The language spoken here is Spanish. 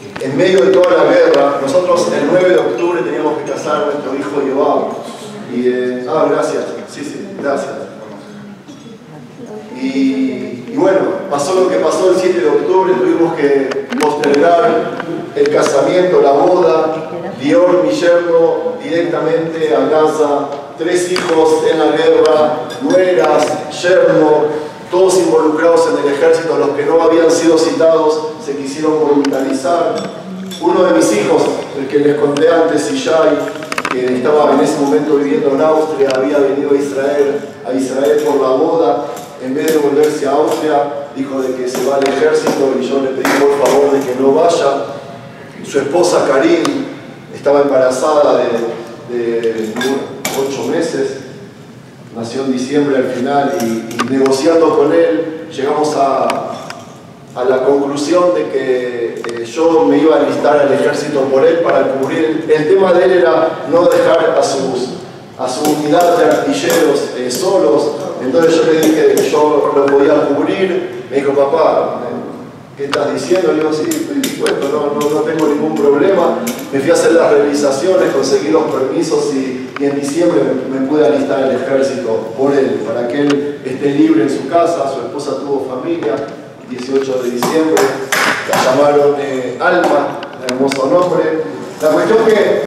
en medio de toda la guerra, nosotros el 9 de octubre teníamos que casar a nuestro hijo Yoab. Gracias. Sí, gracias. Y bueno, pasó lo que pasó el 7 de octubre, tuvimos que postergar el casamiento, la boda. Dior, mi yerno, directamente a Gaza, 3 hijos en la guerra, nueras, yerno, todos involucrados en el ejército. Los que no habían sido citados se quisieron voluntariizar. Uno de mis hijos, el que les conté antes, Ishai, que estaba en ese momento viviendo en Austria, había venido a Israel por la boda. En vez de volverse a Austria, dijo de que se va al ejército, y yo le pedí por favor de que no vaya. Su esposa Karim estaba embarazada de 8 meses, nació en diciembre al final, y negociando con él llegamos a la conclusión de que yo me iba a alistar al ejército por él para cubrir. El tema de él era no dejar a su unidad de artilleros solos. Entonces yo le dije que yo lo podía cubrir. Me dijo, papá, ¿qué estás diciendo? Le digo, sí, estoy dispuesto, no tengo ningún problema. Me fui a hacer las revisaciones, conseguí los permisos y en diciembre me pude alistar al ejército por él, para que él esté libre en su casa. Su esposa tuvo familia. 18 de diciembre, la llamaron Alma, hermoso nombre. La cuestión que